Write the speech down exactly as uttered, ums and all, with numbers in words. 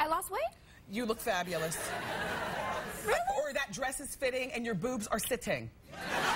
I lost weight? You look fabulous. Really? Or that dress is fitting and your boobs are sitting.